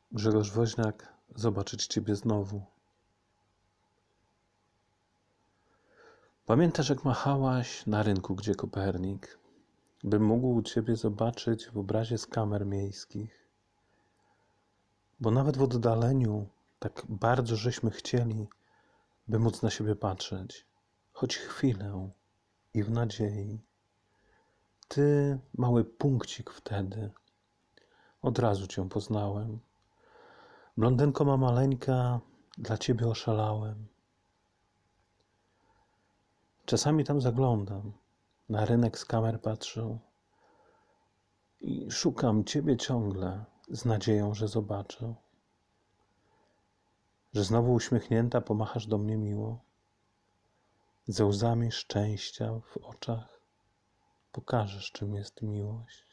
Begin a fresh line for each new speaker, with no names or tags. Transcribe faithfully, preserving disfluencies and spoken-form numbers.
Grzegorz Woźniak, zobaczyć Ciebie znowu. Pamiętasz, jak machałaś na rynku, gdzie Kopernik, bym mógł Ciebie zobaczyć w obrazie z kamer miejskich? Bo nawet w oddaleniu tak bardzo żeśmy chcieli, by móc na siebie patrzeć, choć chwilę i w nadziei. Ty, mały punkcik wtedy, od razu Cię poznałem. Blondynko ma maleńka, dla Ciebie oszalałem. Czasami tam zaglądam, na rynek z kamer patrzę i szukam Ciebie ciągle z nadzieją, że zobaczę. Że znowu uśmiechnięta pomachasz do mnie miło, ze łzami szczęścia w oczach pokażesz, czym jest miłość.